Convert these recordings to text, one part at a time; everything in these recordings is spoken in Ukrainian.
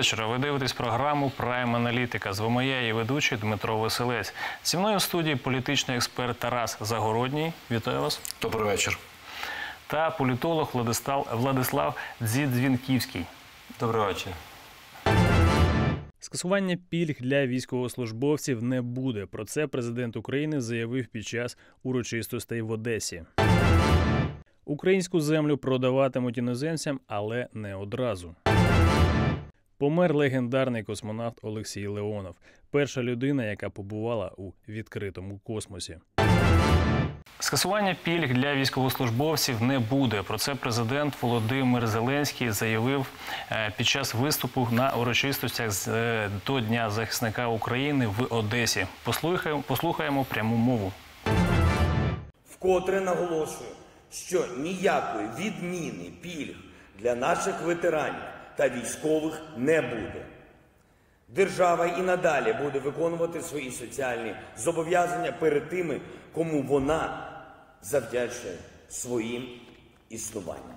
вечора. Ви дивитесь програму «Прайм Аналітика». З вами я, її ведучий Дмитро Веселець. Зі мною в студії політичний експерт Тарас Загородній. Вітаю вас. Добрий вечір. Та політолог Владислав Дзідзвінківський. Добрий вечір. Скасування пільг для військовослужбовців не буде. Про це президент України заявив під час урочистостей в Одесі. Українську землю продаватимуть іноземцям, але не одразу. Помер легендарний космонавт Олексій Леонов. Перша людина, яка побувала у відкритому космосі. Скасування пільг для військовослужбовців не буде. Про це президент Володимир Зеленський заявив під час виступу на урочистостях до Дня захисника України в Одесі. Послухаємо пряму мову. Вкотре наголошую, що ніякої відміни пільг для наших ветеранів та військових не буде. Держава і надалі буде виконувати свої соціальні зобов'язання перед тими, кому вона завдячує своїм існуванням.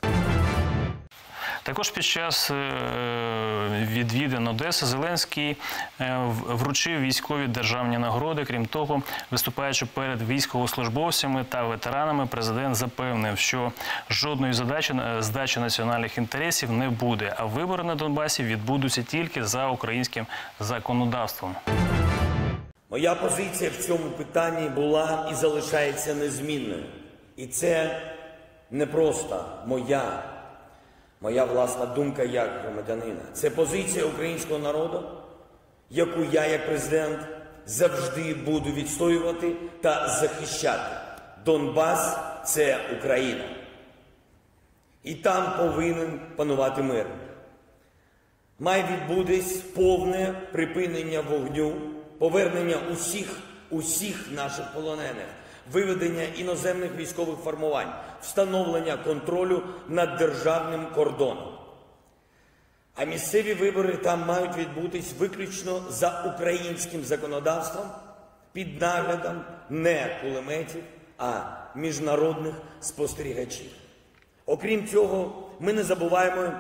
Також під час відвідин Одеси Зеленський вручив військові державні нагороди. Крім того, виступаючи перед військовослужбовцями та ветеранами, президент запевнив, що жодної здачі національних інтересів не буде, а вибори на Донбасі відбудуться тільки за українським законодавством. Моя позиція в цьому питанні була і залишається незмінною. І це не просто моя власна думка як громадянина. Це позиція українського народу, яку я, як президент, завжди буду відстоювати та захищати. Донбас – це Україна. І там повинен панувати мир. Має відбутись повне припинення вогню, повернення усіх наших полонених, виведення іноземних військових формувань, встановлення контролю над державним кордоном. А місцеві вибори там мають відбутись виключно за українським законодавством, під наглядом не кулеметів, а міжнародних спостерігачів. Окрім цього, ми не забуваємо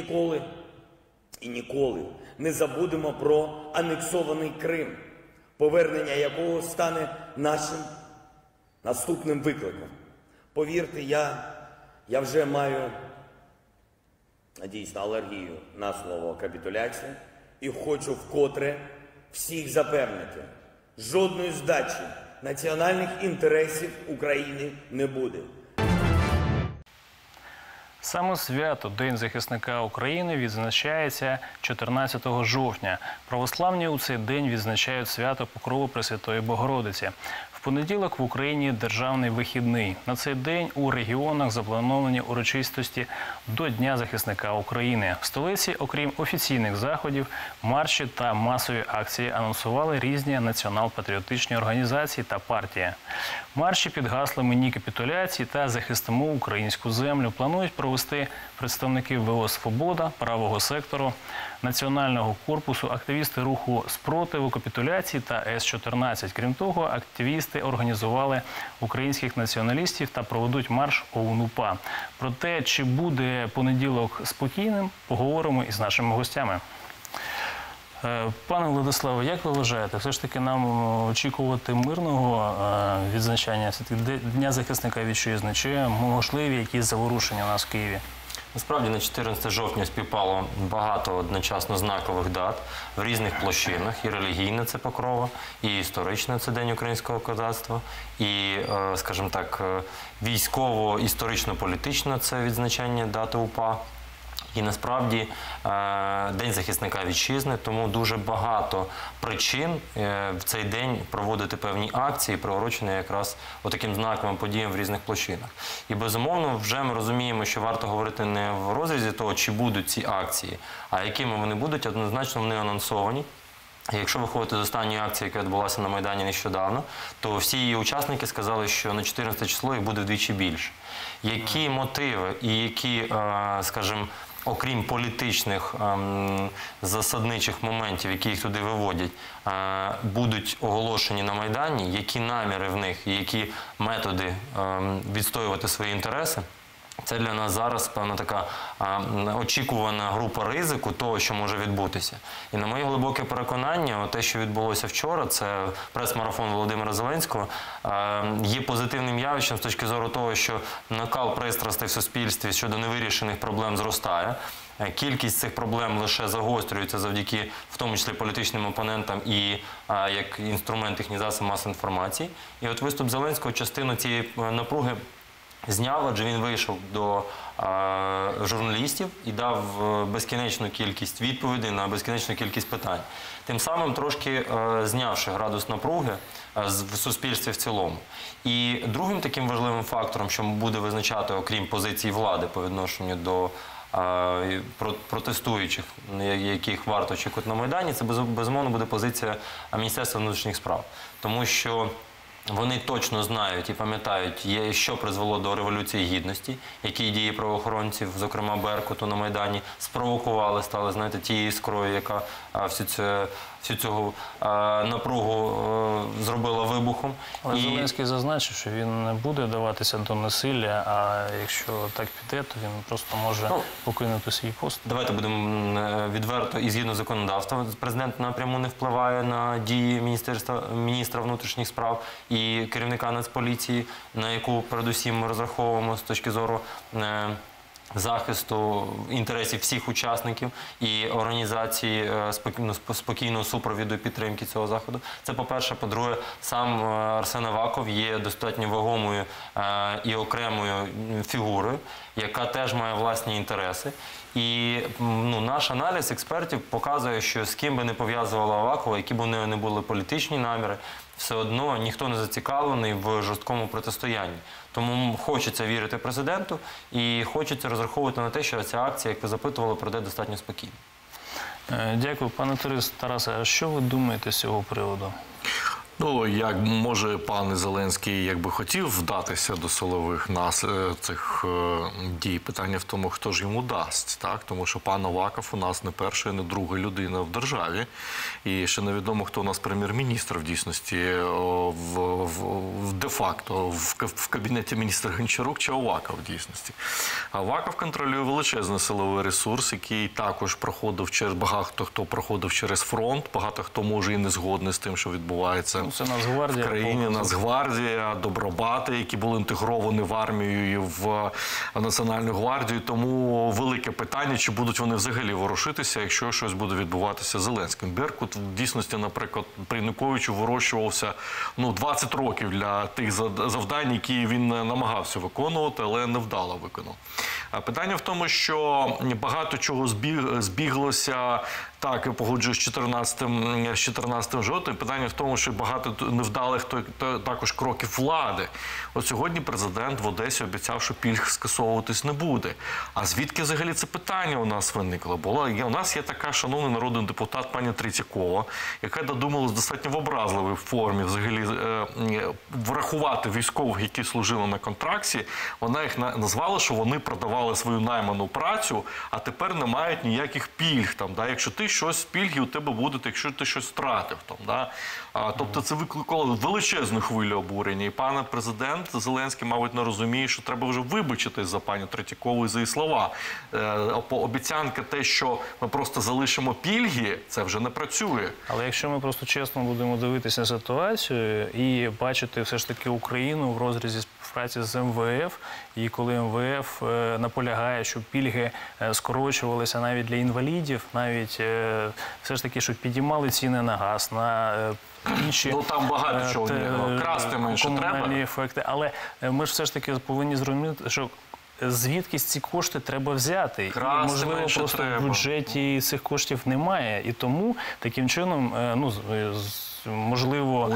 і ніколи не забудемо про анексований Крим, повернення якого стане нашим наступним викликом. Повірте, я вже маю дійсно алергію на слово капітуляція і хочу вкотре всіх запевнити, жодної здачі національних інтересів України не буде. Саме свято День захисника України відзначається 14 жовтня. Православні у цей день відзначають свято Покрови Пресвятої Богородиці. В понеділок в Україні державний вихідний. На цей день у регіонах заплановані урочистості до Дня захисника України. В столиці, окрім офіційних заходів, марші та масові акції анонсували різні націонал-патріотичні організації та партії. Марші під гаслами «Ні капітуляції» та «Захистимо українську землю» планують провести представники ВО «Свобода», правого сектору, Національного корпусу, активісти руху спротиву капітуляції та С-14. Крім того, активісти організували українських націоналістів та проведуть марш ОУН-УПА. Про те, чи буде понеділок спокійним, поговоримо із нашими гостями. Пане Владиславе, як ви вважаєте, все ж таки нам очікувати мирного відзначання Дня захисника вітчизни, чи можливі якісь заворушення у нас в Києві? Насправді на 14 жовтня співпало багато одночасно знакових дат в різних площинах. І релігійна – це Покрова, і історична – це День українського козацтва, і, скажімо так, військово-історично-політична – це відзначання дати УПА. І насправді День захисника вітчизни, тому дуже багато причин в цей день проводити певні акції, приурочені якраз таким знаковим подіям в різних площинах. І безумовно вже ми розуміємо, що варто говорити не в розрізі того, чи будуть ці акції, а якими вони будуть, однозначно вони анонсовані. І якщо виходити з останньої акції, яка відбулася на Майдані нещодавно, то всі її учасники сказали, що на 14 число їх буде вдвічі більше. Які мотиви і які, скажімо, окрім політичних засадничих моментів, які їх туди виводять, будуть оголошені на Майдані, які наміри в них і які методи відстоювати свої інтереси, Це для нас зараз, певно, така очікувана група ризику того, що може відбутися. І на моє глибоке переконання, те, що відбулося вчора, це прес-марафон Володимира Зеленського, є позитивним явищем з точки зору того, що накал пристрастей в суспільстві щодо невирішених проблем зростає. Кількість цих проблем лише загострюється завдяки, в тому числі, політичним опонентам і як інструмент їхній засіб масової інформації. І от виступ Зеленського частину цієї напруги зняв, адже він вийшов до журналістів і дав безкінечну кількість відповідей на безкінечну кількість питань. Тим самим трошки знявши градус напруги в суспільстві в цілому. І другим таким важливим фактором, що буде визначати, окрім позиції влади по відношенню до протестуючих, яких варто очікувати на Майдані, це безумовно буде позиція Міністерства внутрішніх справ. Тому що вони точно знають і пам'ятають, що призвело до Революції Гідності, які дії правоохоронців, зокрема Беркуту на Майдані, спровокували, стали, знаєте, тією іскрою, яка всю цю напругу зробила вибухом. Але Зеленський зазначив, що він не буде даватися до насилля, а якщо так піде, то він просто може покинути свій пост. Давайте будемо відверто, і згідно законодавства, президент напряму не впливає на дії міністра внутрішніх справ і керівника Нацполіції, на яку передусім ми розраховуємо з точки зору захисту інтересів всіх учасників і організації спокійного супровіду і підтримки цього заходу. Це по-перше. По-друге, сам Арсен Аваков є достатньо вагомою і окремою фігурою, яка теж має власні інтереси. І наш аналіз експертів показує, що з ким би не пов'язувала Авакова, які б у неї не були політичні наміри, все одно ніхто не зацікавлений в жорсткому протистоянні. Тому хочеться вірити президенту і хочеться розраховувати на те, що ця акція, як ви запитували, пройде достатньо спокійно. Дякую. Пане Тарасе, а що ви думаєте з цього приводу? Ну, як може пан Зеленський якби хотів вдатися до силових цих дій, питання в тому, хто ж йому дасть, так? Тому що пан Аваков у нас не перша і не друга людина в державі. І ще невідомо, хто у нас прем'єр-міністр в дійсності, де-факто, в кабінеті міністра Гончарук чи Аваков в дійсності. Аваков контролює величезний силовий ресурс, який також проходив через, багато хто проходив через фронт, багато хто може і не згодний з тим, що відбувається. Це Нацгвардія. В країні Нацгвардія, добробати, які були інтегровані в армію і в Національну гвардію. Тому велике питання, чи будуть вони взагалі ворушитися, якщо щось буде відбуватися з Зеленським. Беркут в дійсності, наприклад, при Януковичу вирощувався 20 років для тих завдань, які він намагався виконувати, але невдало виконав. Питання в тому, що багато чого збіглося. Так, я погоджуюсь з 14 жовтня. Питання в тому, що багато невдалих також кроків влади. От сьогодні президент в Одесі обіцяв, що пільг скасовуватись не буде. А звідки взагалі це питання у нас виникло? У нас є така шановний народний депутат пані Третьякова, яка додумалась достатньо в образливій формі взагалі врахувати військових, які служили на контракті. Вона їх назвала, що вони продавали свою найману працю, а тепер не мають ніяких пільг. Якщо ти щось, пільги у тебе будуть, якщо ти щось втратив. Тобто це викликало величезну хвилю обурення. І пан президент Зеленський, мабуть, не розуміє, що треба вже вибачитись за пані Третьякову і за її слова. Обіцянка те, що ми просто залишимо пільги, це вже не працює. Але якщо ми просто чесно будемо дивитися на ситуацію і бачити все ж таки Україну в розрізі співпраці з МВФ, і коли МВФ наполягає, щоб пільги скорочувалися навіть для інвалідів, навіть все ж таки, щоб підіймали ціни на газ, на інші там багато чого красти менше комунальні ефекти. Але ми ж все ж таки повинні зрозуміти, що звідки ці кошти треба взяти. І, можливо, просто в бюджеті цих коштів немає. І тому таким чином, можливо, у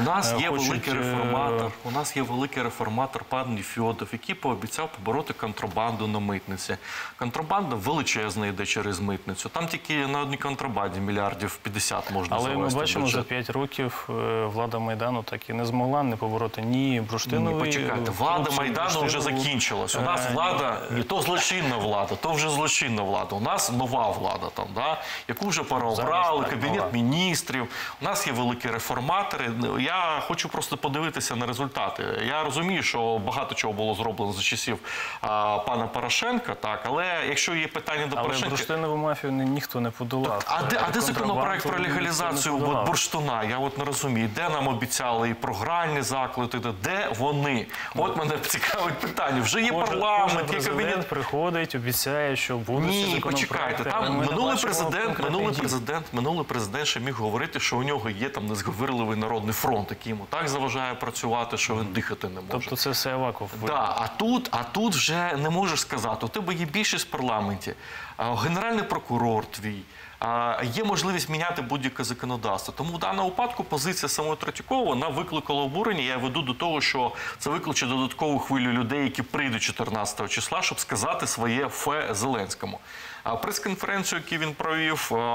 нас є великий реформатор пан Нефьодов, який пообіцяв побороти контрабанду на митниці. Контрабанда величезна йде через митницю. Там тільки на одній контрабанді мільярдів 50 можна завести. Але ми бачимо, за 5 років влада Майдану так і не змогла не побороти ні бурштинової... Почекайте, влада Майдану вже закінчилась. У нас влада, не то злочинна влада, то вже злочинна влада. У нас нова влада, яку вже переобрали, Кабінет міністрів. У нас є великий реформатор реформатори. Я хочу просто подивитися на результати. Я розумію, що багато чого було зроблено за часів пана Порошенка, так, але якщо є питання до Але Порошенка... бурштинову мафію ніхто не подолав. А де законопроект про Контрабанду легалізацію ніхто не подолав. бурштуна? Я от не розумію. Де нам обіцяли і про гральні заклади, де вони? От мене цікавить питання. Вже є парламент, є кабінет. Президент приходить, обіцяє, що будуть ці Ні, законопроекти. почекайте. але Там ми не бачимо минулий президент ще міг говорити, що у нього є там незговірливий народний фронт, який йому так заважає працювати, що він дихати не може. Тобто це все Аваков. Да, а тут вже не можеш сказати. У тебе є більшість в парламенті, генеральний прокурор твій, є можливість міняти будь-яке законодавство. Тому в даному випадку позиція самої Третьякової, вона викликала обурення. Я веду до того, що це викличе додаткову хвилю людей, які прийдуть 14 числа, щоб сказати своє фе Зеленському. Прес-конференцію, яку він провів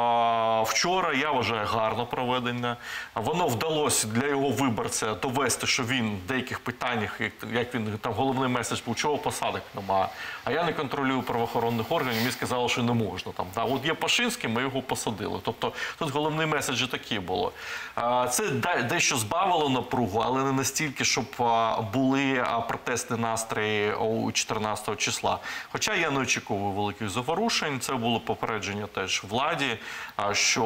вчора, я вважаю, гарно проведення. Воно вдалося для його виборця довести, що він в деяких питаннях, як він там головний меседж був, чого посадок немає. А я не контролюю правоохоронних органів, мені сказали, що не можна. От є Пашинський, ми його посадили. Тобто тут головний меседж такий було. Це дещо збавило напругу, але не настільки, щоб були протестні настрої у 14 числа. Хоча я не очікував великих заворушень. Це було попередження теж владі, що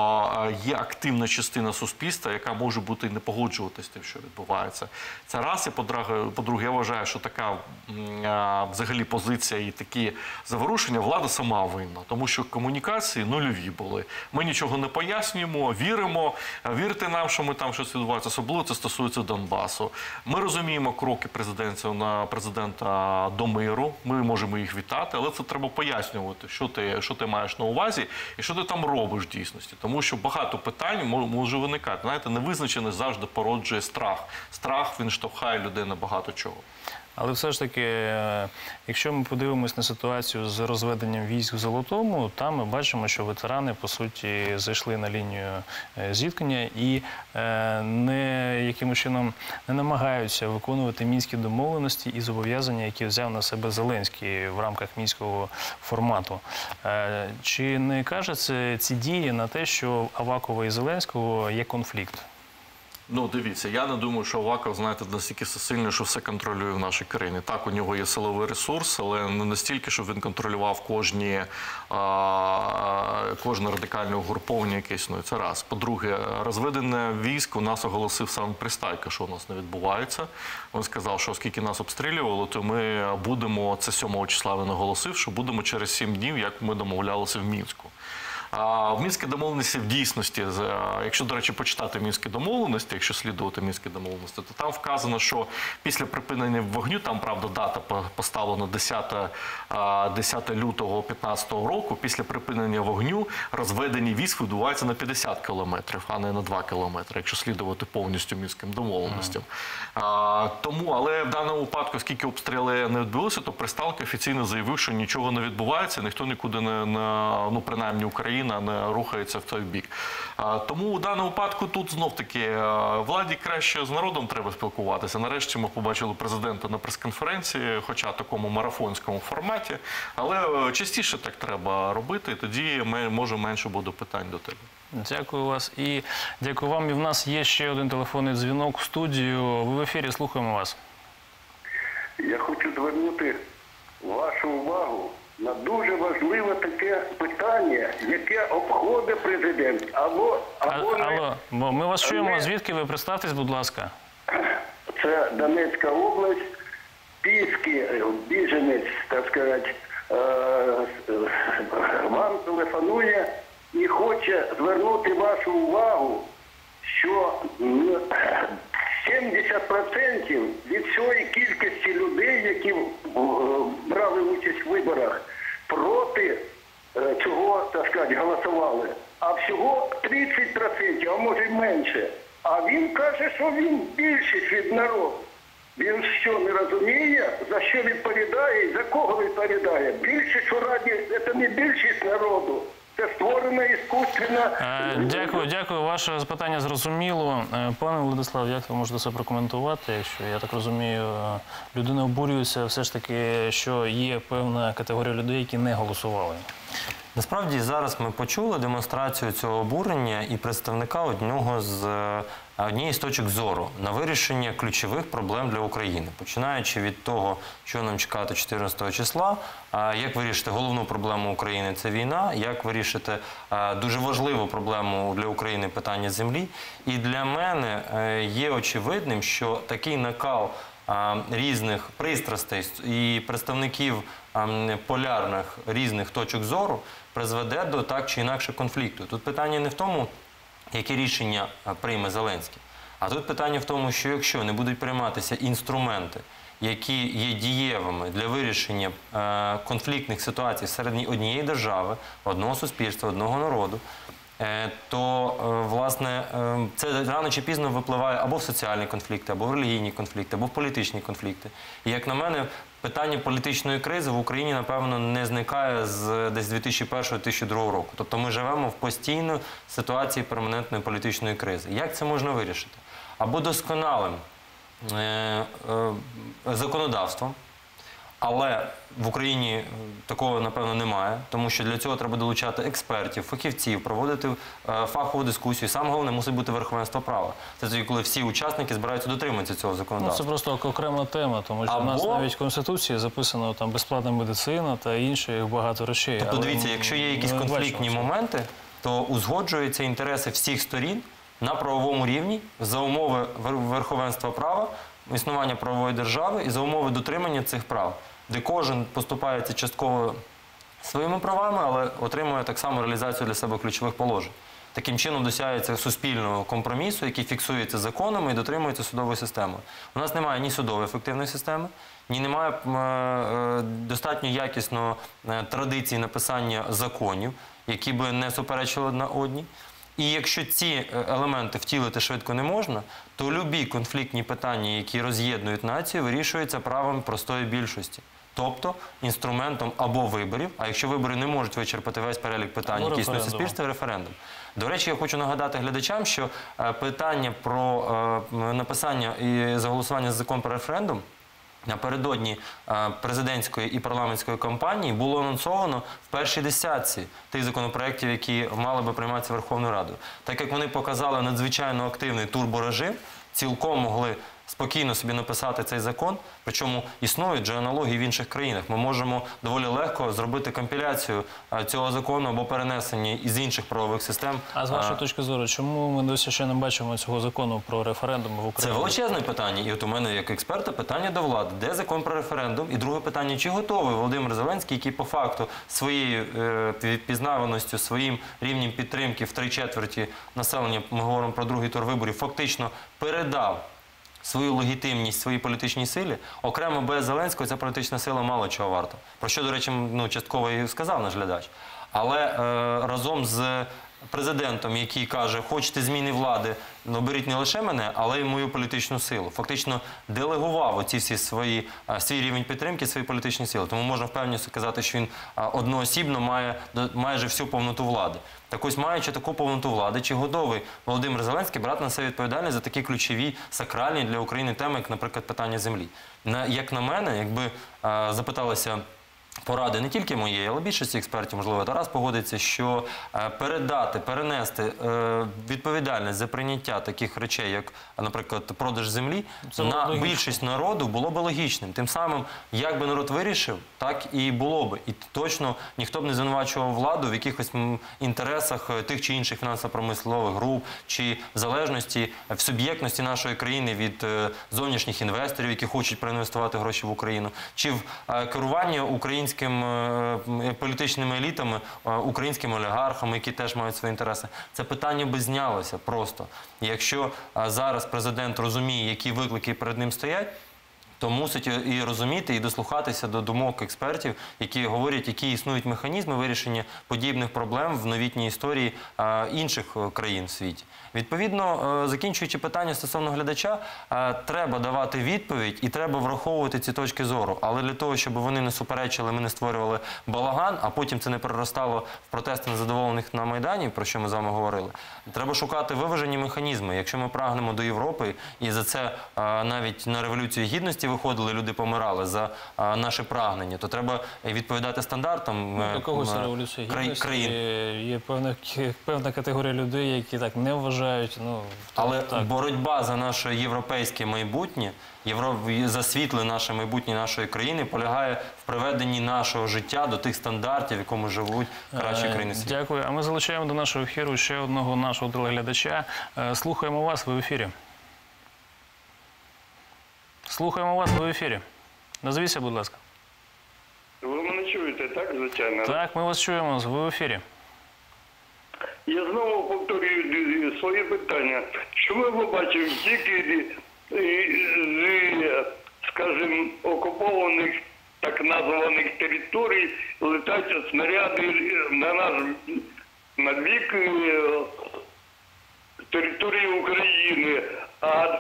є активна частина суспільства, яка може бути і не погоджуватися з тим, що відбувається. Це раз. І по-друге, я вважаю, що така взагалі позиція і такі заворушення влада сама винна. Тому що комунікації нульові були. Ми нічого не пояснюємо, віримо. Вірте нам, що ми там щось відбувається. Особливо це стосується Донбасу. Ми розуміємо кроки президента до миру. Ми можемо їх вітати, але це треба пояснювати, що ти маєш на увазі і що ти там робиш в дійсності. Тому що багато питань може виникати. Знаєте, невизначеність завжди породжує страх. Страх, він штовхає людей на багато чого. Але все ж таки, якщо ми подивимось на ситуацію з розведенням військ в Золотому, там ми бачимо, що ветерани, по суті, зайшли на лінію зіткнення і якимось чином не намагаються виконувати мінські домовленості і зобов'язання, які взяв на себе Зеленський в рамках мінського формату. Чи не каже ці дії на те, що Авакова і Зеленського є конфлікт? Ну, дивіться, я не думаю, що Аваков, знаєте, настільки всесильний, що все контролює в нашій країні. Так, у нього є силовий ресурс, але не настільки, щоб він контролював кожне радикальне угруповання, яке існує. Це раз. По-друге, розведення військ у нас оголосив сам Пристайко, що у нас не відбувається. Він сказав, що оскільки нас обстрілювали, то ми будемо, це 7 числа він оголосив, що будемо через 7 днів, як ми домовлялися в Мінську. В Мінській домовленості в дійсності, якщо, до речі, почитати Мінські домовленості, якщо слідувати Мінські домовленості, то там вказано, що після припинення вогню, там, правда, дата поставлена 10 лютого 2015 року, після припинення вогню розведення військ відбувається на 50 кілометрів, а не на 2 кілометри, якщо слідувати повністю Мінським домовленостям. Але в даному випадку, оскільки обстріли не відбулися, то Пристайко офіційно заявив, що нічого не відбувається, ніхто нікуди не, принаймні Україна, не рухається в той бік. Тому у даному випадку тут знов-таки владі краще з народом треба спілкуватися. Нарешті ми побачили президента на прес-конференції, хоча в такому марафонському форматі, але частіше так треба робити, і тоді може менше буде питань до тебе. Дякую вас і дякую вам. І в нас є ще один телефонний дзвінок в студію. Ви в ефірі, слухаємо вас. Я хочу звернути вашу увагу на дуже важливе таке питання, яке обходить президент. Або ми вас чуємо. Звідки ви? Представтесь, будь ласка. Це Донецька область, Піски, біженець, так сказати, вам телефонує і хоче звернути вашу увагу, що 70% від всієї кількості людей, які брали участь в виборах, проти цього, так сказати, голосували. А всього 30%, а може й менше. А він каже, що він більшість від народу. Він що, не розуміє, за що відповідає і за кого відповідає? Більшість у Раді – це не більшість народу. Це створена іскусственна... Дякую. Ваше запитання зрозуміло. Пане Владислав, як ви можете це прокоментувати? Якщо, я так розумію, людина обурюється все ж таки, що є певна категорія людей, які не голосували. Насправді зараз ми почули демонстрацію цього обурення і представника одного з однієї з точок зору на вирішення ключових проблем для України, починаючи від того, що нам чекати 14 числа, як вирішити головну проблему України – це війна, як вирішити дуже важливу проблему для України – питання землі. І для мене є очевидним, що такий накал різних пристрастей і представників полярних різних точок зору призведе до так чи інакше конфлікту. Тут питання не в тому, які рішення прийме Зеленський, а тут питання в тому, що якщо не будуть прийматися інструменти, які є дієвими для вирішення конфліктних ситуацій серед однієї держави, одного суспільства, одного народу, то, власне, це рано чи пізно випливає або в соціальні конфлікти, або в релігійні конфлікти, або в політичні конфлікти. І, як на мене, питання політичної кризи в Україні, напевно, не зникає з десь 2001-2002 року. Тобто ми живемо в постійній ситуації перманентної політичної кризи. Як це можна вирішити? Або досконалим законодавством, але в Україні такого, напевно, немає, тому що для цього треба долучати експертів, фахівців, проводити фахову дискусію. Саме головне, мусить бути верховенство права. Це тоді, коли всі учасники збираються дотримуватися цього законодавства. Це просто окрема тема, тому що в нас навіть в Конституції записано там безплатна медицина та інших багато речей. Тобто, дивіться, якщо є якісь конфліктні моменти, то узгоджуються інтереси всіх сторін на правовому рівні за умови верховенства права, існування правової держави і за умови дотримання цих прав, де кожен поступається частково своїми правами, але отримує так само реалізацію для себе ключових положень. Таким чином досягається суспільного компромісу, який фіксується законами і дотримується судовою системою. У нас немає ні судової ефективної системи, ні немає достатньо якісної традиції написання законів, які би не суперечили одна одній. І якщо ці елементи втілити швидко не можна, то любі конфліктні питання, які роз'єднують націю, вирішуються правом простої більшості. Тобто інструментом або виборів, а якщо вибори не можуть вичерпати весь перелік питань, які існують в суспільстві, референдум. До речі, я хочу нагадати глядачам, що питання про написання і заголосування за закон про референдум напередодні президентської і парламентської кампанії було анонсовано в першій десятці тих законопроєктів, які мали би прийматися Верховною Радою. Так як вони показали надзвичайно активний турборежим, цілком могли спокійно собі написати цей закон, причому існують же аналогії в інших країнах. Ми можемо доволі легко зробити компіляцію цього закону або перенесення із інших правових систем. А з вашої точки зору, чому ми досі ще не бачимо цього закону про референдум в Україні? Це величезне питання. І от у мене, як експерта, питання до влади. Де закон про референдум? І друге питання, чи готовий Володимир Зеленський, який по факту своєю впізнаваністю, своїм рівнем підтримки в 3/4 населення, ми говоримо про другий тур виборів, фактично передав свою легітимність своїй політичній силі. Окремо без Зеленського ця політична сила мало чого варта. Про що, до речі, частково і сказав наш глядач. Але разом з президентом, який каже, хочете зміни влади, беріть не лише мене, але й мою політичну силу. Фактично делегував оці всі свій рівень підтримки, свої політичні сили. Тому можна впевнено сказати, що він одноосібно має майже всю повноту влади. Так ось, маючи таку повноту влади, чи готовий Володимир Зеленський брати на себе відповідальність за такі ключові, сакральні для України теми, як, наприклад, питання землі? Як на мене, якби запиталися поради не тільки моєї, але більшості експертів, можливо, Тарас погодиться, що перенести відповідальність за прийняття таких речей, як, наприклад, продаж землі, на більшість народу було б логічним. Тим самим, як би народ вирішив, так і було б. І точно ніхто б не звинувачував владу в якихось інтересах тих чи інших фінансово-промислових груп, чи в залежності, в суб'єктності нашої країни від зовнішніх інвесторів, які хочуть проінвестувати гроші в Україну, чи в керуванні українськими політичними елітами, українськими олігархами, які теж мають свої інтереси. Це питання би знялося просто. І якщо зараз президент розуміє, які виклики перед ним стоять, то мусить і розуміти, і дослухатися до думок експертів, які говорять, які існують механізми вирішення подібних проблем в новітній історії інших країн в світі. Відповідно, закінчуючи питання стосовно глядача, треба давати відповідь і треба враховувати ці точки зору. Але для того, щоб вони не суперечили, ми не створювали балаган, а потім це не переростало в протести незадоволених на Майдані, про що ми з вами говорили, треба шукати виважені механізми. Якщо ми прагнемо до Європи, і за це навіть на Революцію Гідності виходили, люди помирали за наше прагнення, то треба відповідати стандартам До когось революції гідності є певна категорія людей, які так не вважають. Але боротьба за наше європейське майбутнє, за світле наше майбутнє нашої країни полягає в приведенні нашого життя до тих стандартів, в якому живуть кращі країни світу. Дякую. А ми залучаємо до нашого ефіру ще одного нашого телеглядача. Слухаємо вас, ви в ефірі. Слухаємо вас, ви в ефірі. Назвіться, будь ласка. Ви мене чуєте, так, звичайно? Так, ми вас чуємо, ви в ефірі. Я знову повторюю своє питання. Що ми побачимо тільки з, скажімо, окупованих так названих територій летять снаряди на наш бік території України. А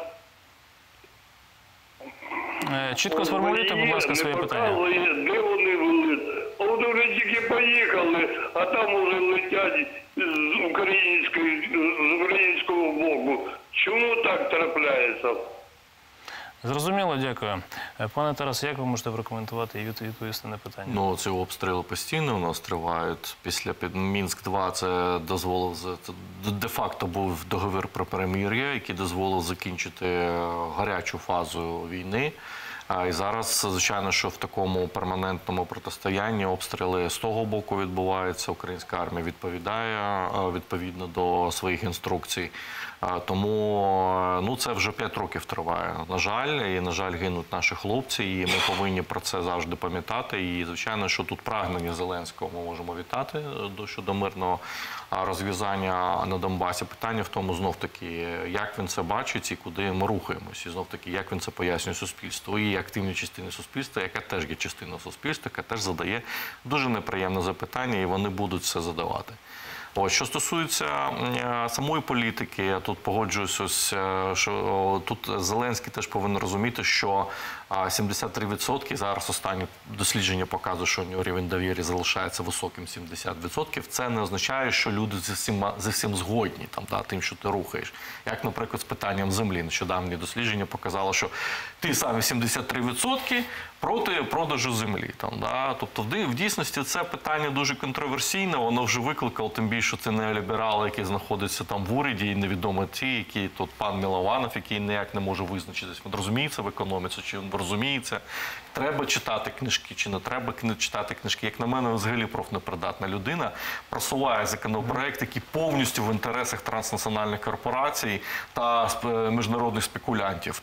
чітко сформулюйте, будь ласка, своє питання. Де вони були? Вони вже тільки поїхали, а там уже летять з українського боку. Чому так трапляється? Зрозуміло, дякую. Пане Тарас, як ви можете прокоментувати і відповісти на питання? Ці обстріли постійно у нас тривають. Після Мінськ-2 це дозволив, де-факто був договір про перемир'я, який дозволив закінчити гарячу фазу війни. І зараз, звичайно, що в такому перманентному протистоянні обстріли з того боку відбуваються. Українська армія відповідає відповідно до своїх інструкцій. Тому це вже 5 років триває. На жаль, гинуть наші хлопці, і ми повинні про це завжди пам'ятати. І, звичайно, що тут прагнення Зеленського ми можемо вітати щодо мирного розв'язання на Донбасі. Питання в тому, знов-таки, як він це бачить і куди ми рухаємося. І, знов-таки, як він це пояснює суспільству. І активні частини суспільства, яка теж є частина суспільства, яка теж задає дуже неприємне запитання, і вони будуть це задавати. Що стосується самої політики, я тут погоджуюся, що тут Зеленський теж повинен розуміти, що 73%, зараз останні дослідження показують, що у нього рівень довіри залишається високим 70%. Це не означає, що люди зі всім згодні, тим, що ти рухаєш. Як, наприклад, з питанням землі. Нещодавні дослідження показало, що ті самі 73% проти продажу землі. Тобто, в дійсності це питання дуже контроверсійне, воно вже викликало, тим більше, що це неоліберали, які знаходяться там в уряді, і невідомо ті, які тут пан Милованов, який ніяк не може визначитись, він розуміється в економіці, чи він розуміється, треба читати книжки, чи не треба читати книжки. Як на мене, взагалі профнепридатна людина просуває законопроект, який повністю в інтересах транснаціональних корпорацій та міжнародних спекулянтів.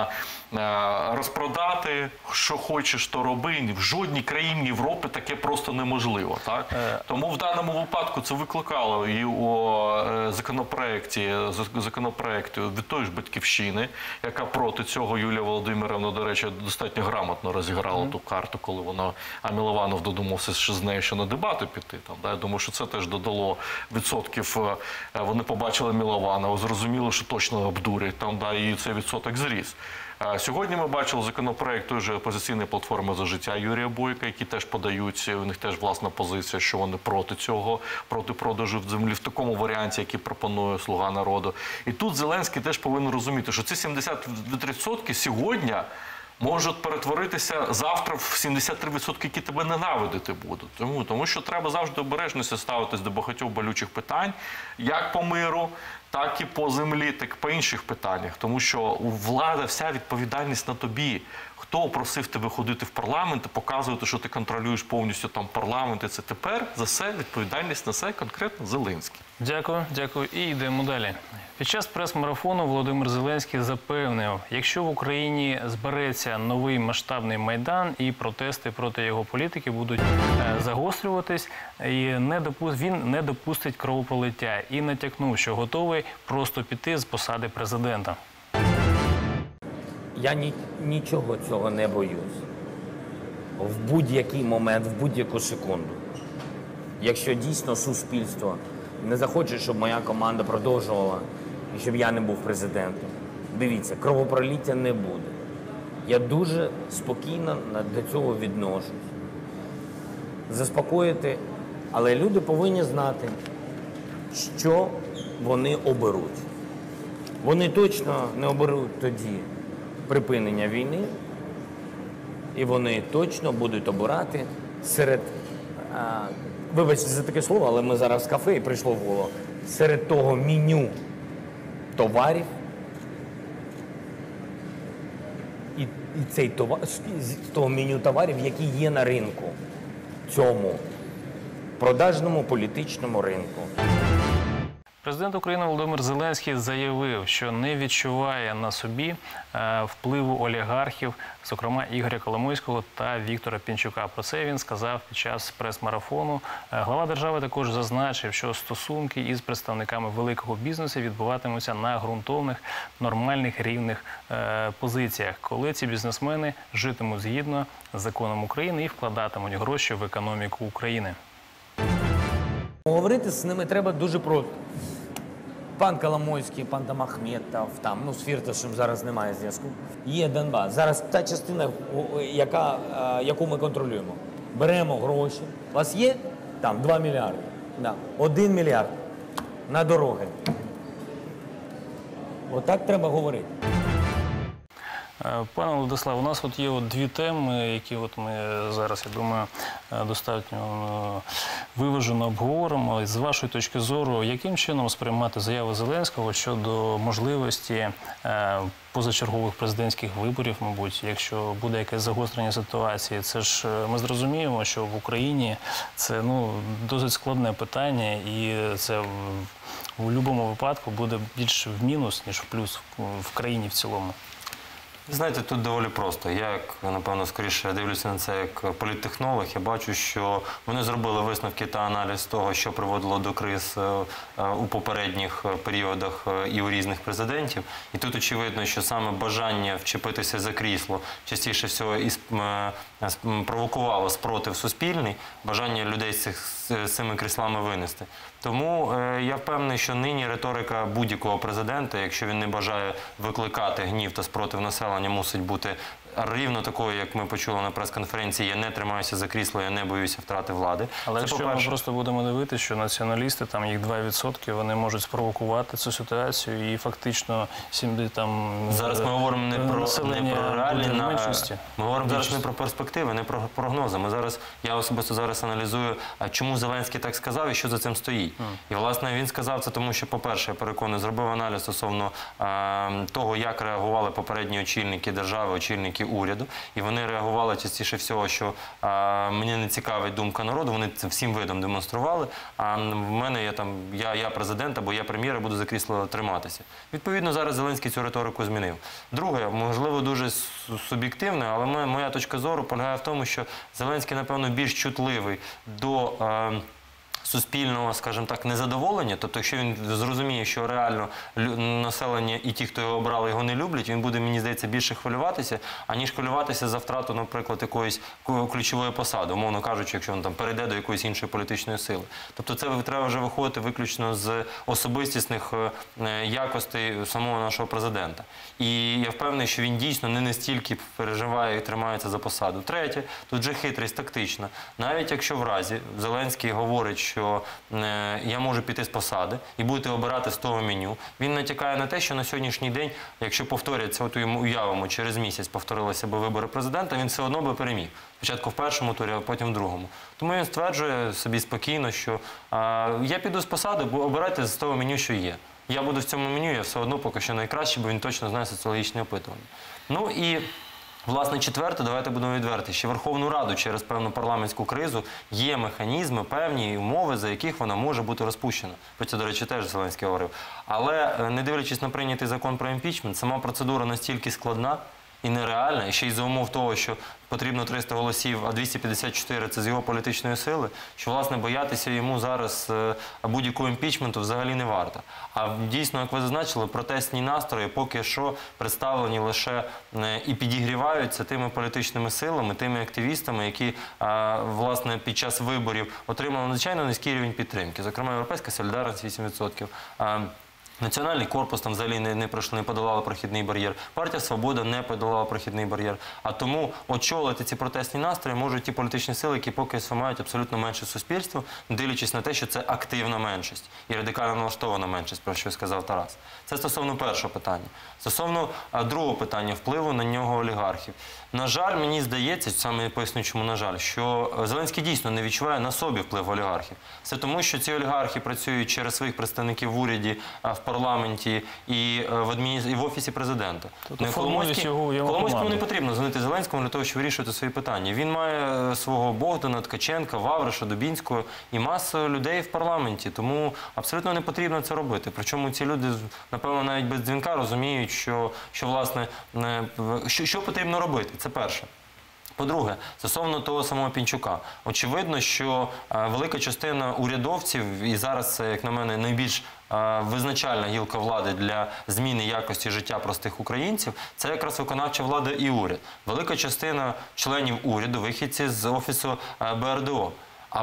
Розпродати, що хочеш, то роби. В жодній країні Європи таке просто неможливо. Тому в даному випадку це викликало і у законопроекті від тої ж «Батьківщини», яка проти цього. Юлія Володимирівна, до речі, достатньо грамотно розіграла ту карту, коли Милованов додумався ще з нею, що на дебати піти. Я думаю, що це теж додало відсотків. Вони побачили Милованова, зрозуміли, що точно обдурять, і цей відсоток зріс. Сьогодні ми бачили законопроект тої ж опозиційної платформи «За життя» Юрія Бойка, які теж подають, у них теж власна позиція, що вони проти цього, проти продажу землі в такому варіанті, який пропонує «Слуга народу». І тут Зеленський теж повинен розуміти, що ці 73% сьогодні можуть перетворитися завтра в 73%, які тебе ненавидити будуть. Тому що треба завжди обережніше ставитись до багатьох болючих питань, як по миру, так і по землі, так і по інших питаннях. Тому що у влади вся відповідальність на тобі. Хто просив тебе ходити в парламент і показувати, що ти контролюєш повністю парламент, і це тепер за все відповідальність несе конкретно Зеленський. Дякую. І йдемо далі. Під час прес-марафону Володимир Зеленський запевнив, якщо в Україні збереться новий масштабний Майдан і протести проти його політики будуть загострюватись, він не допустить кровопролиття і натякнув, що готовий просто піти з посади президента. Я нічого цього не боюсь. В будь-який момент, в будь-яку секунду. Якщо дійсно суспільство не захоче, щоб моя команда продовжувала і щоб я не був президентом, дивіться, кровопролиття не буде. Я дуже спокійно до цього відношусь. Заспокоїти, але люди повинні знати, що вони оберуть. Вони точно не оберуть тоді припинення війни, І вони точно будуть обирати серед, вибачте за таке слово, але ми зараз в кафе і прийшло в голову, серед того меню товарів, і цей товар, з того меню товарів, які є на ринку, цьому продажному політичному ринку. Президент України Володимир Зеленський заявив, що не відчуває на собі впливу олігархів, зокрема Ігоря Коломойського та Віктора Пінчука. Про це він сказав під час прес-марафону. Глава держави також зазначив, що стосунки із представниками великого бізнесу відбуватимуться на ґрунтовних, нормальних, рівних позиціях, коли ці бізнесмени житимуть згідно з законом України і вкладатимуть гроші в економіку України. Говорити з ними треба дуже просто. Пан Коломойський, пан Ахметов, з Фірташем зараз немає зв'язку. Є Донбас. Зараз та частина, яку ми контролюємо. Беремо гроші. У вас є? 2 мільярди. 1 мільярд на дороги. Отак треба говорити. Пане Владислав, у нас є дві теми, які ми зараз, я думаю, достатньо виважено обговоримо. З вашої точки зору, яким чином сприймати заяву Зеленського щодо можливості позачергових президентських виборів, мабуть, якщо буде якесь загострення ситуації? Це ж ми зрозуміємо, що в Україні це досить складне питання, і це в будь-якому випадку буде більш в мінус, ніж в плюс в країні в цілому. Знаєте, тут доволі просто. Я, напевно, скоріше дивлюся на це як політтехнолог. Я бачу, що вони зробили висновки та аналіз того, що приводило до криз у попередніх періодах і у різних президентів. І тут очевидно, що саме бажання вчепитися за крісло частіше всього провокувало спротив суспільний, бажання людей з цими кріслами винести. Тому я впевнений, що нині риторика будь-якого президента, якщо він не бажає викликати гнів та спротив населення, мусить бути рівно такою, як ми почули на прес-конференції: я не тримаюся за крісло, я не боюся втрати влади. Але якщо ми просто будемо дивитися, що націоналісти, їх 2%, вони можуть спровокувати цю ситуацію і фактично зараз ми говоримо не про реальні меншості. Ми говоримо зараз не про перспективи, не про прогнози. Я особисто зараз аналізую, чому Зеленський так сказав і що за цим стоїть. І, власне, він сказав це тому, що, по-перше, я переконаний, зробив аналіз стосовно того, як реагували попередні очільники держави, очільники уряду, і вони реагували частіше всього, що мені не цікавить думка народу, вони це всім видом демонстрували, а в мене я президент або я прем'єр, буду за крісло триматися. Відповідно, зараз Зеленський цю риторику змінив. Друге, можливо, дуже суб'єктивне, але моя точка зору полягає в тому, що Зеленський, напевно, більш чутливий до суспільного, скажімо так, незадоволення. Тобто, якщо він зрозуміє, що реально населення і ті, хто його обрали, його не люблять, він буде, мені здається, більше хвилюватися, аніж хвилюватися за втрату, наприклад, якоїсь ключової посади, умовно кажучи, якщо він перейде до якоїсь іншої політичної сили. Тобто це треба вже виходити виключно з особистісних якостей самого нашого президента. І я впевнений, що він дійсно не настільки переживає і тримається за посаду. Третє, тут вже хитрість тактична. Навіть якщо в разі Зеленський говорить, що я можу піти з посади і будете обирати з того меню, він натякає на те, що на сьогоднішній день, якщо повторяться, уявимо, через місяць повторилися б вибори президента, він все одно би переміг. Спочатку в першому турі, а потім в другому. Тому він стверджує собі спокійно, що я піду з посади, бо обирайте з того меню, що є. Я буду в цьому меню, я все одно поки що найкращий, бо він точно знає соціологічні опитування. Ну і власне, четверте, давайте будемо відверті, що Верховну Раду через певну парламентську кризу є механізми, певні умови, за яких вона може бути розпущена. Про це, до речі, теж Зеленський говорив. Але, не дивлячись на прийнятий закон про імпічмент, сама процедура настільки складна і нереальна, і ще й за умов того, що потрібно 300 голосів, а 254 – це з його політичної сили, що, власне, боятися йому зараз будь-якого імпічменту взагалі не варто. А дійсно, як ви зазначили, протестні настрої поки що представлені лише і підігріваються тими політичними силами, тими активістами, які, власне, під час виборів отримали надзвичайно низький рівень підтримки. Зокрема, Європейська солідарність – 8%. Національний корпус там взагалі не пройшли, не подолали прохідний бар'єр. Партія «Свобода» не подолала прохідний бар'єр. А тому очолити ці протестні настрої можуть ті політичні сили, які поки що мають абсолютно менше суспільство, дивлячись на те, що це активна меншість і радикально налаштована меншість, про що сказав Тарас. Це стосовно першого питання. Стосовно другого питання – впливу на нього олігархів. На жаль, мені здається, саме я поясню, чому на жаль, що Зеленський дійсно не відчуває на собі вплив олігархів. Це тому, що ці олігархи працюють через своїх представників в уряді, в парламенті і в Офісі президента. Тобто формують його Коломойському команду. не потрібно дзвонити Зеленському для того, щоб вирішувати свої питання. Він має свого Богдана, Ткаченка, Вавриша, Дубінського і масу людей в парламенті. Тому абсолютно не потрібно це робити. Причому ці люди, напевно, навіть без дзвінка розуміють, що власне, що потрібно робити. Це перше. По-друге, стосовно того самого Пінчука. Очевидно, що велика частина урядовців, і зараз це, як на мене, найбільш визначальна гілка влади для зміни якості життя простих українців, це якраз виконавча влада і уряд. Велика частина членів уряду, вихідці з Офісу БРДО. А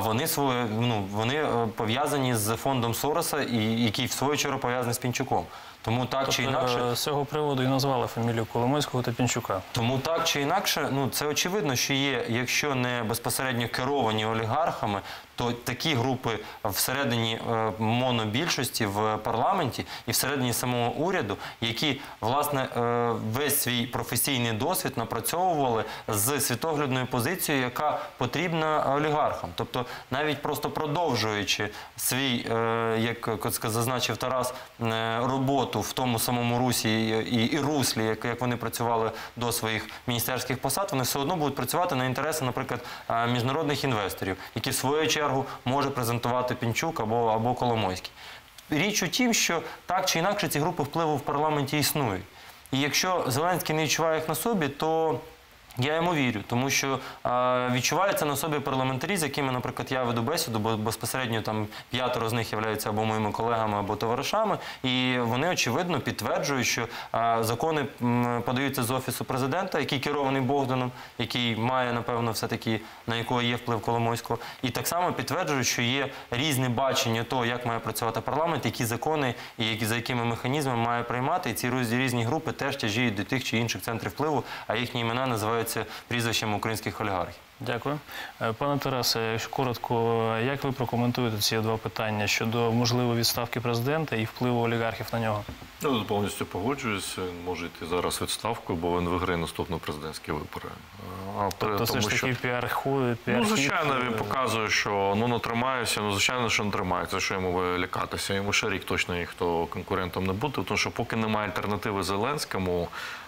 вони пов'язані з фондом Сороса, який в свою чергу пов'язаний з Пінчуком. Тому так чи інакше... З цього приводу і назвали фамілію Коломойського та Пінчука. Тому так чи інакше, це очевидно, що є, якщо не безпосередньо керовані олігархами, то такі групи всередині монобільшості в парламенті і всередині самого уряду, які, власне, весь свій професійний досвід напрацьовували з світоглядною позицією, яка потрібна олігархам. Тобто, навіть просто продовжуючи свій, як зазначив Тарас, роботу в тому самому русі і руслі, як вони працювали до своїх міністерських посад, вони все одно будуть працювати на інтереси, наприклад, міжнародних інвесторів, які в свою чергу може презентувати Пінчук або Коломойський. Річ у тім, що так чи інакше ці групи впливу в парламенті існують. І якщо Зеленський не відчуває їх на собі, то я йому вірю, тому що відчувається на собі парламентарі, з якими, наприклад, я веду бесіду, бо безпосередньо там 5 з них являються або моїми колегами, або товаришами, і вони, очевидно, підтверджують, що закони подаються з Офісу президента, який керований Богданом, який має, напевно, все-таки, на якого є вплив Коломойського, і так само підтверджують, що є різне бачення того, як має працювати парламент, які закони і за якими механізмами має приймати, і ці різні групи теж тяжіють до тих чи інших центрів впливу, а їхні імена називаються прізвищами українських олігархів. Дякую. Пане Тарасе, коротко, як ви прокоментуєте ці два питання щодо можливої відставки президента і впливу олігархів на нього? Ну, повністю погоджуюся. Він може йти зараз відставкою, бо він виграє наступні президентські вибори. Тобто все ж таки піар-хід? Ну, звичайно, він показує, що не тримається, звичайно, що не тримається, що йому лякатися. Йому ще рік точно ніхто конкурентом не буде, тому що поки немає альтернативи Зеленському,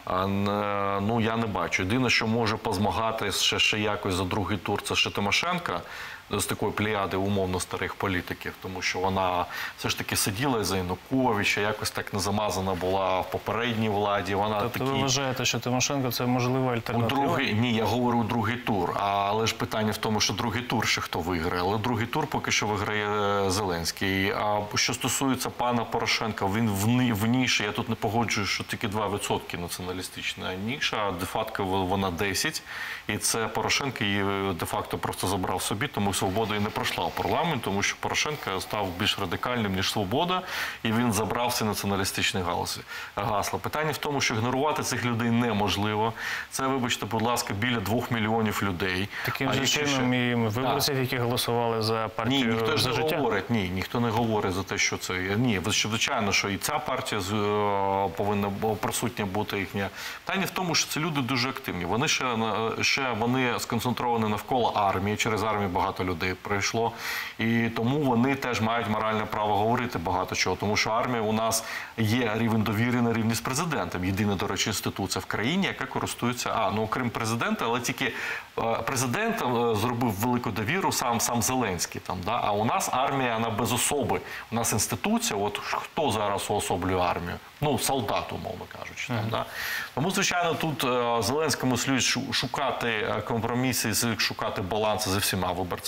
я не бачу. Єдине, що може позмагати ще якось за другий тур, це ще Тимошенко, з такої плеяди умовно старих політиків, тому що вона все ж таки сиділа за Януковича, якось так не замазана була в попередній владі. Тобто ви вважаєте, що Тимошенко – це можлива альтернатива? Ні, я говорю другий тур. Але ж питання в тому, що другий тур ще хто виграє. Але другий тур поки що виграє Зеленський. А що стосується пана Порошенка, він в ніші, я тут не погоджуюсь, що тільки 2% націоналістична ніша, а де-факто вона 10%. І це Порошенко її де-факто просто забрав собі, тому Свобода і не пройшла в парламент, тому що Порошенко став більш радикальним, ніж Свобода, і він забрав ці націоналістичні гасла. Питання в тому, що ігнорувати цих людей неможливо. Це, вибачте, будь ласка, біля 2 мільйонів людей. Таким же чином і виборців, які голосували за партію «За життя»? Ніхто не говорить за те, що це... Ні, звичайно, що і ця партія повинна присутня бути їхня. Питання в тому, що це люди дуже активні. Вони вони сконцентровані навколо армії, через армію багато людей прийшло, і тому вони теж мають моральне право говорити багато чого, тому що армія у нас є рівень довіри на рівні з президентом. Єдина, до речі, інституція в країні, яка користується, окрім президента, але тільки президентом зробив велику довіру сам Зеленський. А у нас армія, вона без особи. У нас інституція, от хто зараз уособлює армію? Солдат, умовно кажучи. Тому, звичайно, тут Зеленському слід шукати компроміси, шукати баланси зі всіма виборцями.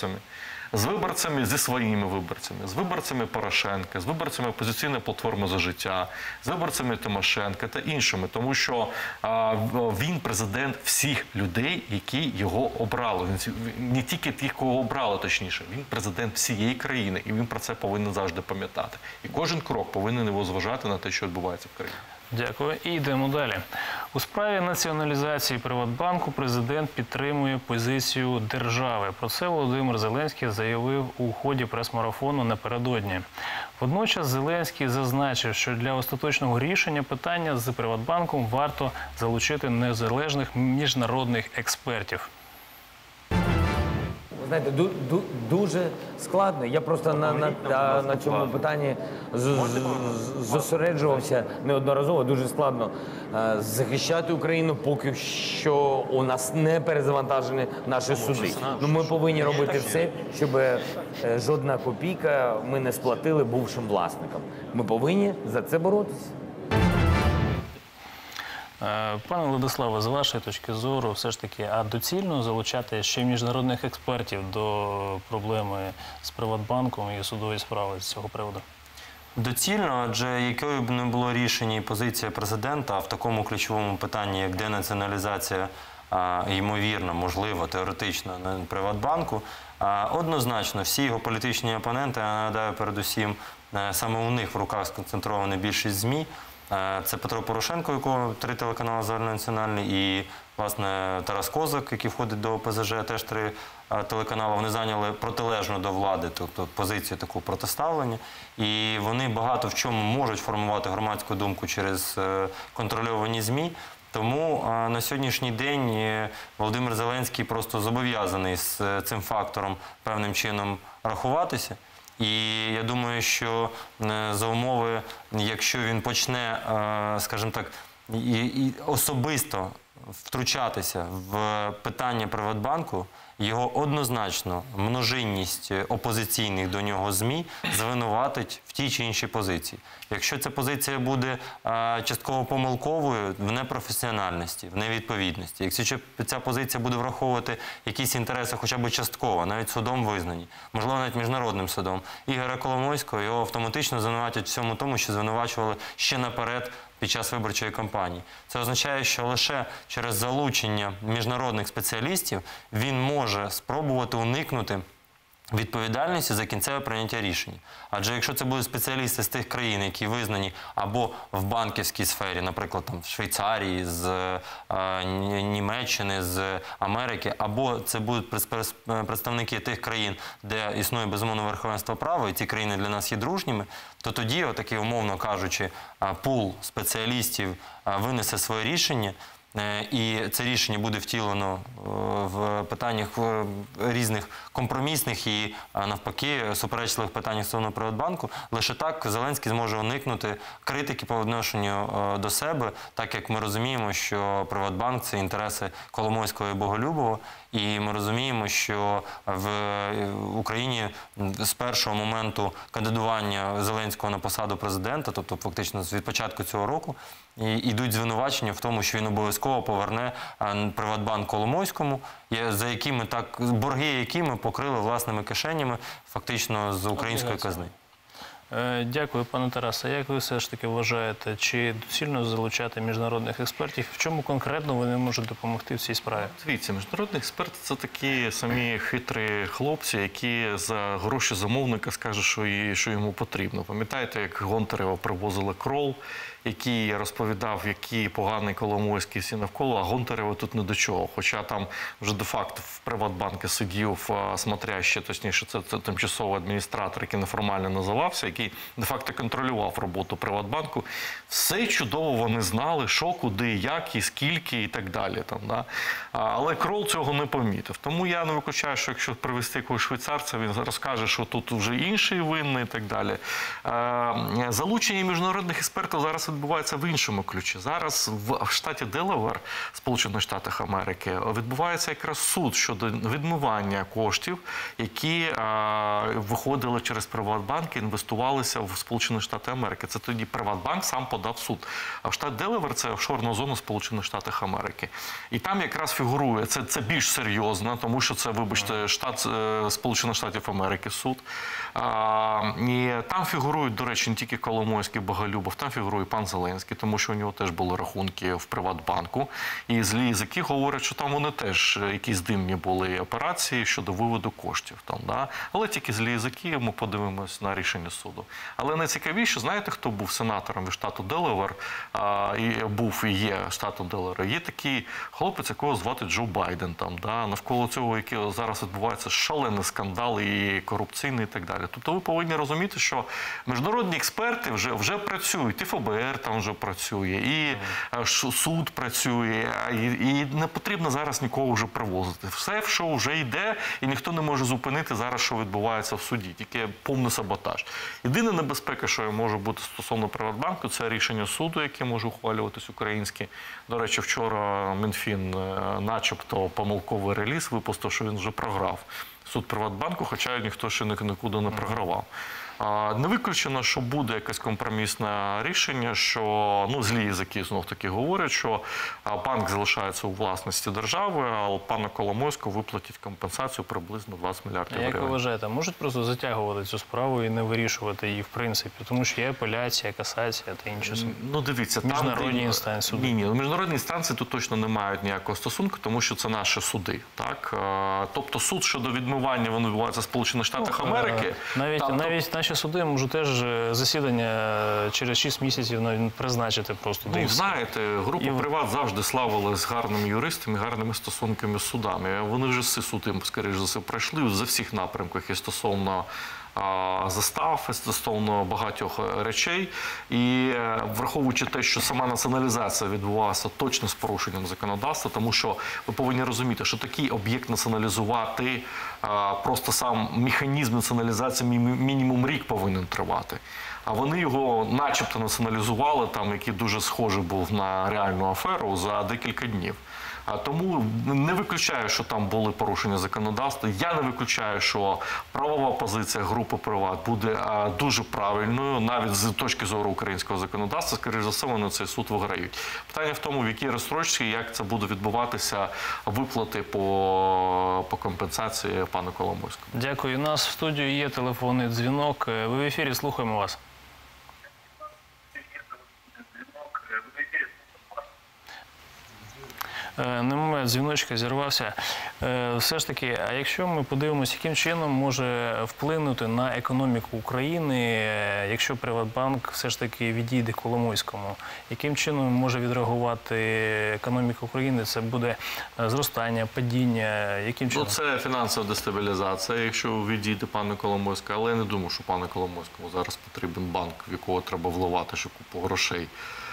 виборцями зі своїми виборцями, з виборцями Порошенка, з виборцями опозиційної платформи «За життя», з виборцями Тимошенка та іншими, тому що він президент всіх людей, які його обрали. Він не тільки тих, кого обрали, точніше, він президент всієї країни, і він про це повинен завжди пам'ятати. І кожен крок повинен його зважати на те, що відбувається в країні. Дякую. І йдемо далі. У справі націоналізації Приватбанку президент підтримує позицію держави. Про це Володимир Зеленський заявив у ході прес-марафону напередодні. Водночас Зеленський зазначив, що для остаточного рішення питання з Приватбанком варто залучити незалежних міжнародних експертів. Ви знаєте, дуже складно. Я просто на цьому питанні зосереджувався неодноразово. Дуже складно захищати Україну, поки що у нас не перезавантажені наші суди. Ну, ми повинні робити все, щоб жодна копійка ми не сплатили бувшим власникам. Ми повинні за це боротися. Пане Владиславе, з вашої точки зору, все ж таки, а доцільно залучати ще міжнародних експертів до проблеми з Приватбанком і судової справи з цього приводу? Доцільно, адже якою б не було рішення і позиція президента в такому ключовому питанні, як денаціоналізація, ймовірно, можливо, теоретично, на Приватбанку, однозначно всі його політичні опоненти, я нагадаю, передусім, саме у них в руках сконцентрована більшість ЗМІ. Це Петро Порошенко, у якого 3 телеканали загальнонаціональні, і, власне, Тарас Козак, який входить до ОПЗЖ, теж 3 телеканали. Вони зайняли протилежну до влади, тобто позицію таку протиставлення. І вони багато в чому можуть формувати громадську думку через контрольовані ЗМІ. Тому на сьогоднішній день Володимир Зеленський просто зобов'язаний з цим фактором певним чином рахуватися. І я думаю, що за умови, якщо він почне, скажімо так, особисто втручатися в питання Приватбанку, його однозначно множинність опозиційних до нього ЗМІ звинуватить в тій чи іншій позиції. Якщо ця позиція буде частково помилковою, в непрофесіональності, в невідповідності, якщо ця позиція буде враховувати якісь інтереси хоча б частково, навіть судом визнані, можливо, навіть міжнародним судом, Ігоря Коломойського його автоматично звинуватять всьому тому, що звинувачували ще наперед під час виборчої кампанії. Це означає, що лише через залучення міжнародних спеціалістів він може спробувати уникнути відповідальності за кінцеве прийняття рішення. Адже якщо це будуть спеціалісти з тих країн, які визнані або в банківській сфері, наприклад, там, в Швейцарії, з Німеччини, з Америки, або це будуть представники тих країн, де існує безумовно верховенство права, і ці країни для нас є дружніми, то тоді, отакий, умовно кажучи, пул спеціалістів винесе своє рішення, і це рішення буде втілено в питаннях різних компромісних і, навпаки, суперечливих питаннях стосовно Приватбанку. Лише так Зеленський зможе уникнути критики по відношенню до себе, так як ми розуміємо, що Приватбанк – це інтереси Коломойського і Боголюбова, і ми розуміємо, що в Україні з першого моменту кандидування Зеленського на посаду президента, тобто фактично від початку цього року, йдуть звинувачення в тому, що він обов'язково поверне Приватбанк Коломойському, за якими борги якими покрили власними кишенями фактично з української казни. Дякую, пане Тарасе. Як ви все ж таки вважаєте, чи доцільно залучати міжнародних експертів? В чому конкретно вони можуть допомогти в цій справі? Дивіться, міжнародні експерти – це такі самі хитрі хлопці, які за гроші замовника скажуть, що йому потрібно. Пам'ятаєте, як Гонтарева привозили крол, який розповідав, який поганий Коломойський всі навколо, а Гонтарева тут не до чого. Хоча там вже де-факто в Приватбанку сидів смотрящий, точніше, це тимчасовий адміністратор, який неформально називався, який де-факто контролював роботу Приватбанку. Все чудово вони знали, що, куди, як і скільки і так далі. Але крол цього не помітив. Тому я не виключаю, що якщо привезти якогось швейцарця, він розкаже, що тут вже інший винний і так далі. Залучення міжнародних експертів зараз відбувається в іншому ключі. Зараз в штаті Делавер, Сполучених Штатах Америки, відбувається якраз суд щодо відмивання коштів, які виходили через Приватбанк і інвестувалися в Сполучені Штати Америки. Це тоді Приватбанк сам подав суд. А штат Делавер – це офшорна зона Сполучених Штатів Америки. І там якраз фігурує, це більш серйозно, тому що це, вибачте, штат Сполучених Штатів Америки суд. І там фігурують, до речі, не тільки Коломойський, Боголюбов, там фігурує пан Зеленський, тому що у нього теж були рахунки в Приватбанку. І злі язики говорять, що там вони теж якісь димні були операції щодо виводу коштів. Там, да? Але тільки злі язики, ми подивимось на рішення суду. Але найцікавіше, знаєте, хто був сенатором від штату Делавер, був і є штатом Делавер? Є такий хлопець, якого звати Джо Байден. Там, да? Навколо цього, який зараз відбувається шалений скандал і корупційний і так далі. Тобто ви повинні розуміти, що міжнародні експерти вже працюють, і ФБР там вже працює, і суд працює, і не потрібно зараз нікого вже привозити. Все, що вже йде, і ніхто не може зупинити зараз, що відбувається в суді, тільки повний саботаж. Єдина небезпека, що може бути стосовно Приватбанку, це рішення суду, яке може ухвалюватись українське. До речі, вчора Мінфін начебто помилковий реліз випустив, що він вже програв суд Приватбанку, хоча ніхто ще нікуди не програвав. Не виключено, що буде якесь компромісне рішення, що злі язики знов-таки говорять, що банк залишається у власності держави, а пану Коломойському виплатять компенсацію приблизно 20 мільярдів гривень. Як ви вважаєте, можуть просто затягувати цю справу і не вирішувати її в принципі? Тому що є апеляція, касація та інші дивіться, міжнародні інстанції. Ні, міжнародні інстанції тут точно не мають ніякого стосунку, тому що це наші суди. Так? Тобто суд щодо відмивання, він відбувається в Сполучених Штатах Америки. Навіть наші суди можуть теж засідання через 6 місяців призначити просто. Знаєте, група «Приват» завжди славилась гарними юристами, гарними стосунками з судами. Вони вже всі суди, скоріш за все, пройшли за всіх напрямках і стосовно застав, стосовно багатьох речей. І враховуючи те, що сама націоналізація відбувалася точно з порушенням законодавства, тому що ви повинні розуміти, що такий об'єкт націоналізувати, просто сам механізм націоналізації мінімум рік повинен тривати. А вони його начебто націоналізували, який дуже схожий був на реальну аферу, за декілька днів. Тому не виключаю, що там були порушення законодавства. Я не виключаю, що правова позиція групи «Приват» буде дуже правильною, навіть з точки зору українського законодавства. Скоріше за все, вони цей суд виграють. Питання в тому, в якій розстрочці, як це буде відбуватися, виплати по компенсації пану Коломойському. Дякую. У нас в студії є телефонний дзвінок. Ви в ефірі, слухаємо вас. Немає дзвіночка, зірвався. Все ж таки, а якщо ми подивимося, яким чином може вплинути на економіку України, якщо Приватбанк все ж таки відійде Коломойському, яким чином може відреагувати економіка України? Це буде зростання, падіння, яким чином? Це фінансова дестабілізація, якщо відійде пане Коломойський, але я не думаю, що пану Коломойському зараз потрібен банк, в якого треба вливати ще купу грошей.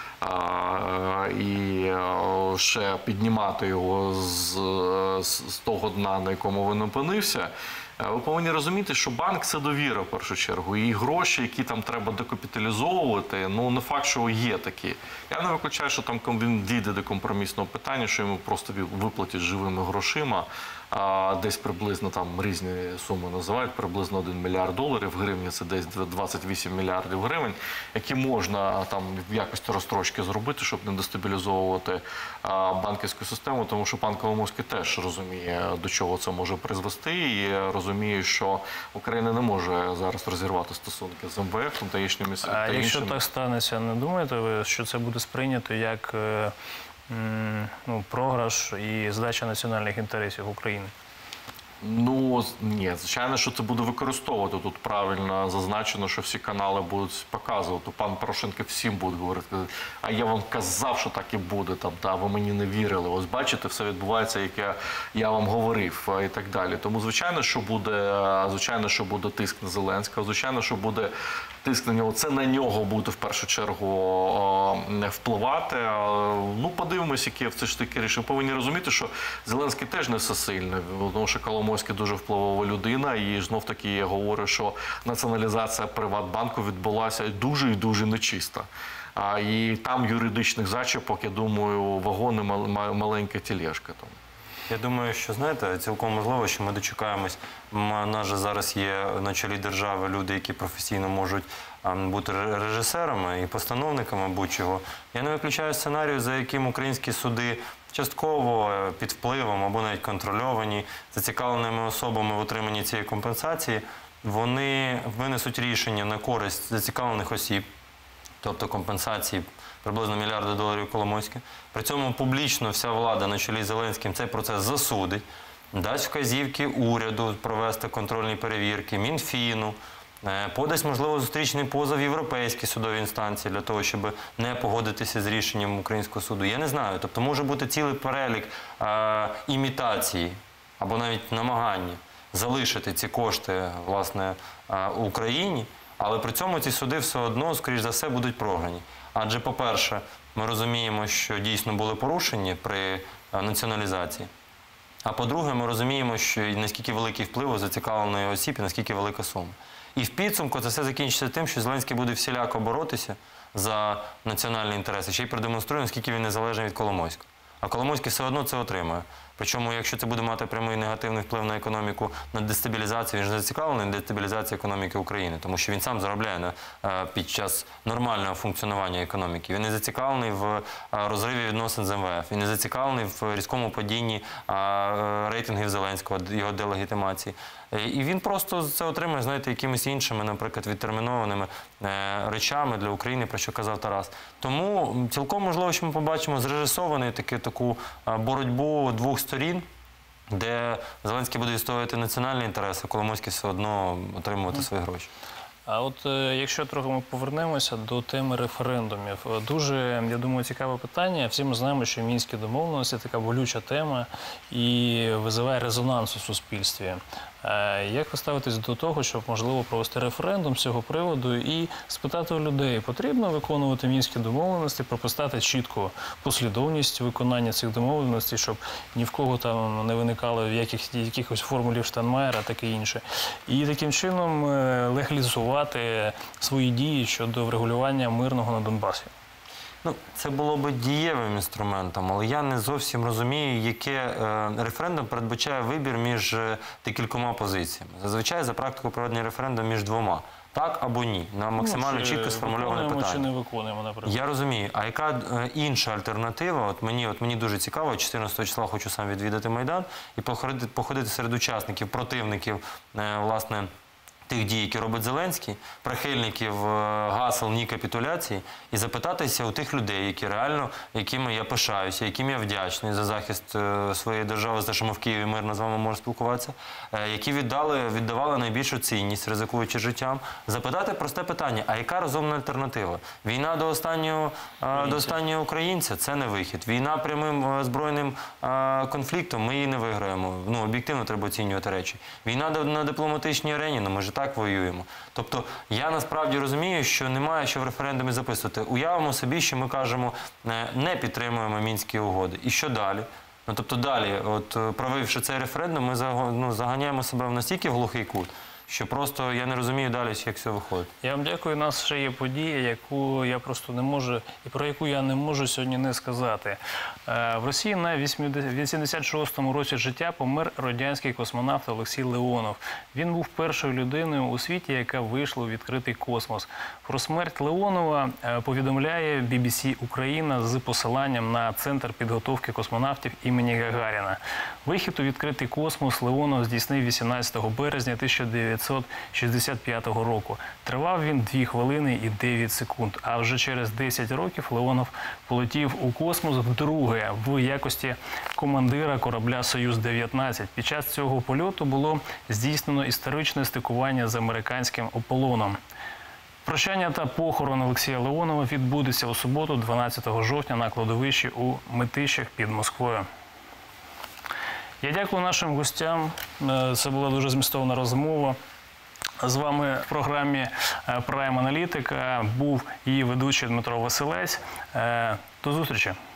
І ще піднімати його з того дна, на якому він опинився. Ви повинні розуміти, що банк – це довіра, в першу чергу. І гроші, які там треба декапіталізовувати, не факт, що є такі. Я не виключаю, що там він дійде до компромісного питання, що йому просто виплатять живими грошима. Десь приблизно, там різні суми називають, приблизно $1 мільярд, в гривні це десь 28 мільярдів гривень, які можна там в якості розстрочки зробити, щоб не дестабілізовувати банківську систему, тому що пан Коломойський теж розуміє, до чого це може призвести, і розуміє, що Україна не може зараз розірвати стосунки з МВФ та іншими. А якщо так станеться, не думаєте ви, що це буде сприйнято як програш і здача національних інтересів України? Ні, звичайно, що це буде використовувати. Тут правильно зазначено, що всі канали будуть показувати. Пан Порошенко всім буде говорити, а я вам казав, що так і буде, ви мені не вірили. Ось бачите, все відбувається, як я вам говорив і так далі. Тому, звичайно, що буде тиск на Зеленського, звичайно, що буде тиск на нього. Це на нього буде в першу чергу впливати. Подивимось, яке все ж таки рішення. Повинні розуміти, що Зеленський теж не всесильний, тому що Коломойський дуже впливова людина, і знов-таки я говорю, що націоналізація Приватбанку відбулася дуже і дуже нечиста. І там юридичних зачіпок, я думаю, вагони, маленька тележка. Я думаю, що, знаєте, цілком можливо, що ми дочекаємось. У нас же зараз є на чолі держави люди, які професійно можуть бути режисерами і постановниками будь-чого. Я не виключаю сценарію, за яким українські суди частково під впливом або навіть контрольовані зацікавленими особами в отриманні цієї компенсації, вони винесуть рішення на користь зацікавлених осіб, тобто компенсації приблизно $1 мільярд Коломойське. При цьому публічно вся влада на чолі з Зеленським цей процес засудить, дасть вказівки уряду провести контрольні перевірки, Мінфіну, подасть, можливо, зустрічний позов в європейські судові інстанції для того, щоб не погодитися з рішенням українського суду. Я не знаю. Тобто може бути цілий перелік імітації або навіть намагання залишити ці кошти, власне, Україні, але при цьому ці суди все одно, скоріш за все, будуть програні. Адже, по-перше, ми розуміємо, що дійсно були порушені при націоналізації. А по-друге, ми розуміємо, що наскільки великий вплив у зацікавленої осіб і наскільки велика сума. І в підсумку це все закінчиться тим, що Зеленський буде всіляко боротися за національні інтереси, ще й продемонструє, наскільки він незалежний від Коломойського. А Коломойський все одно це отримає. Причому, якщо це буде мати прямий негативний вплив на економіку, на дестабілізацію, він ж зацікавлений на дестабілізації економіки України, тому що він сам заробляє під час нормального функціонування економіки. Він не зацікавлений в розриві відносин з МВФ, він не зацікавлений в різкому падінні рейтингів Зеленського, його делегітимації. І він просто це отримає, знаєте, якимись іншими, наприклад, відтермінованими речами для України, про що казав Тарас. Тому цілком можливо, що ми побачимо зрежисовану таку боротьбу двох сторін, де Зеленський буде відстоювати національні інтереси, Коломойський все одно отримувати свої гроші. А от якщо трохи ми повернемося до теми референдумів, дуже, я думаю, цікаве питання. Всі ми знаємо, що мінські домовленості – така болюча тема і визиває резонанс у суспільстві. Як ви ставитесь до того, щоб, можливо, провести референдум з цього приводу і спитати у людей, потрібно виконувати мінські домовленості, прописати чітко послідовність виконання цих домовленостей, щоб ні в кого там не виникало якихось формулів Штайнмаєра, таке інше. І таким чином легалізувати свої дії щодо врегулювання мирного на Донбасі. Ну, це було б дієвим інструментом, але я не зовсім розумію, яке референдум передбачає вибір між декількома позиціями. Зазвичай за практику проведення референдуму між двома. Так або ні, на максимально чітко сформульоване питання. Чи не виконуємо, наприклад. Я розумію. А яка інша альтернатива? От мені дуже цікаво, 14 числа хочу сам відвідати Майдан і походити серед учасників, противників, власне, тих дій, які робить Зеленський, прихильників гасел ні капітуляції, і запитатися у тих людей, якими я пишаюся, яким я вдячний за захист своєї держави, за що ми в Києві мирно з вами можемо спілкуватися, які віддавали найбільшу цінність, ризикуючи життям, запитати просте питання, а яка розумна альтернатива? Війна до останнього українця – це не вихід. Війна прямим збройним конфліктом – ми її не виграємо. Ну, об'єктивно треба оцінювати речі. Війна на дипломатичній арені – ну, ми ж так воюємо. Тобто, я насправді розумію, що немає що в референдумі записувати. Уявимо собі, що ми кажемо, не підтримуємо Мінські угоди. І що далі? Ну, тобто далі, от провівши цей референдум, ми заганяємо себе в настільки в глухий кут, що просто я не розумію далі, як все виходить. Я вам дякую. У нас ще є подія, яку я просто не можу, і про яку я не можу сьогодні не сказати. В Росії на 86-му році життя помер радянський космонавт Олексій Леонов. Він був першою людиною у світі, яка вийшла у відкритий космос. Про смерть Леонова повідомляє BBC Україна з посиланням на Центр підготовки космонавтів імені Гагаріна. Вихід у відкритий космос Леонов здійснив 18 березня 1965 року. Тривав він 2 хвилини і 9 секунд. А вже через 10 років Леонов полетів у космос вдруге в якості командира корабля «Союз-19». Під час цього польоту було здійснено історичне стикування з американським «Аполлоном». Прощання та похорон Олексія Леонова відбудеться у суботу, 12 жовтня, на кладовищі у Митищах під Москвою. Я дякую нашим гостям. Це була дуже змістовна розмова. З вами в програмі «Прайм Аналітика» був її ведучий Дмитро Василець. До зустрічі!